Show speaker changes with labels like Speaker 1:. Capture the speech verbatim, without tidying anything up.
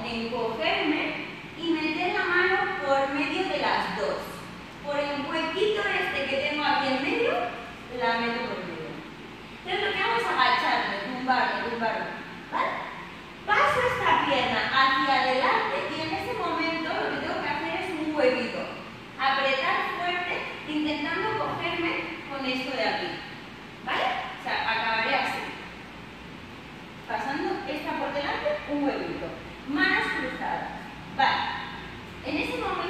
Speaker 1: encogerme y meter la mano por medio de las dos. Por el huequito este que tengo aquí en medio, la meto por medio. Entonces lo que hago es agacharme, tumbarme, tumbarme. ¿Vale? Paso esta pierna hacia adelante y en ese momento lo que tengo que hacer es un huevito. Apretar fuerte, intentando cogerme con esto de aquí. ¿Vale? O sea, acabaré así. Pasando esta por delante, un huevito. Manos cruzadas. Vale. En ese momento